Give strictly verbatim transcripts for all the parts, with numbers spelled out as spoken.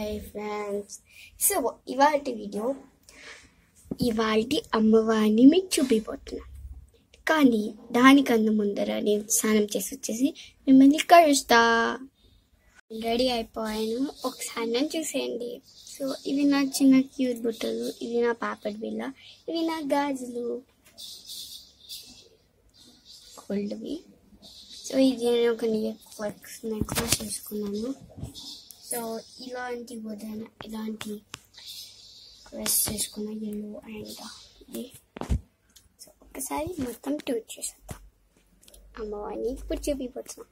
Hi friends. So ఇవాల్టి video ఇవాల్టి అమ్మవారిని మీకు చూపిపోతున్నాను. కానీ దానికన్నా ముందర నేను స్నానం చేసి వచ్చేసి మిమ్మల్ని కలుస్తా. రెడీ అయిపోయాను, ఒకసారి నన్ను చూసేయండి. సో ఇవి నా చిన్న క్యూట్ బుట్టలు, ఇది నా పాపడ్ బిల్ల, ఇవి నా గాజులు గోల్డ్వి. సో ఇది నేను ఒక నెక్లెస్ నెక్లెస్ చేసుకున్నాను. సో ఇలాంటి వదన ఇలాంటి డ్రెస్ చేసుకున్న ఎల్లో అండ్ ఇది. సో ఒకసారి మొత్తం టూర్ చేసేద్దాం. అమ్మవారిని ఇప్పుడు చూపిపోతున్నాం.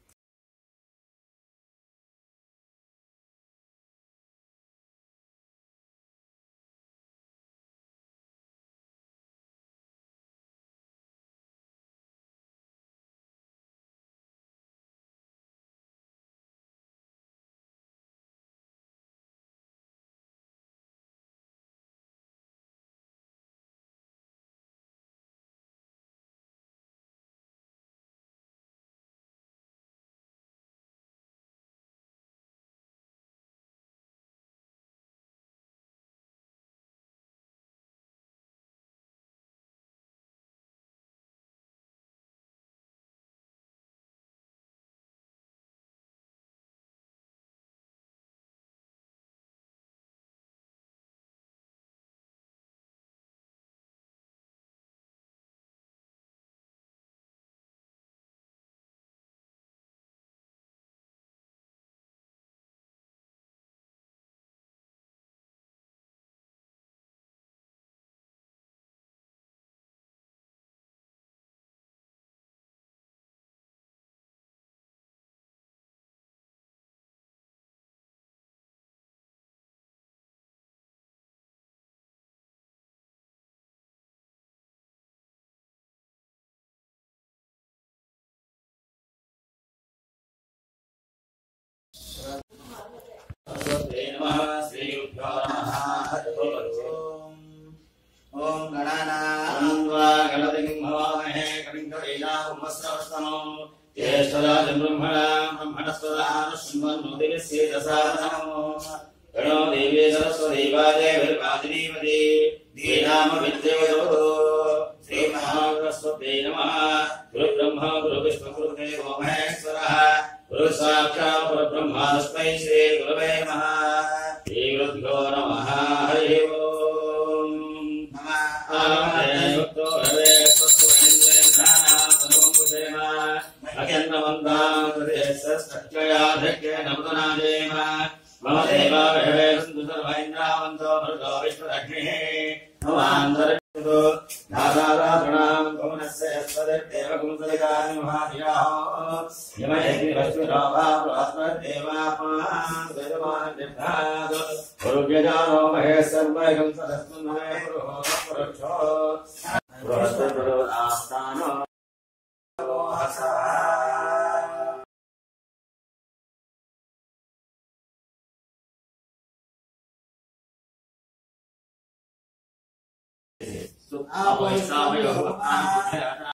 ओम गणानां गणपतिं भवामहे कविं कवीनामुपस्रवस्तमो ज्येष्ठराजं ब्रह्मणां ब्रह्मणस्पदां शृण्वन्नोतिविश्वेदसानमो गणो देवी सरस्वती वादेवीर्वादिनीपति दीनामविद्योतो श्रीमहासरस्वत्यै नमः। गुरुब्रह्मा गुरुविष्णु गुरुदेवो महेश्वरः गुरुसाक्षात् परब्रह्म तस्मै श्रीगुरवे नमः। श्रीगुरुभ्यो नमः। हरि ओम्। मम देवा विषवे सन्तु सर्वैन्द्रावन्तो मरुतो विश्वदग्निः नमान्तरिक्षतो दासाराधृणां भुवनस्य यस्पतिर्देव कुंसलिकानि महाधियाः यमयज्ञवश्विनो वा बृहस्पतिर्देवात्मान् वेदमाननिर्धात् गुरुव्यजानो महेश्वरमयं सदस्मन्महे पुरुहो पुरुषो बृहस्पतिर्आस्थानो Mohasa. So, apa yang saya lakukan?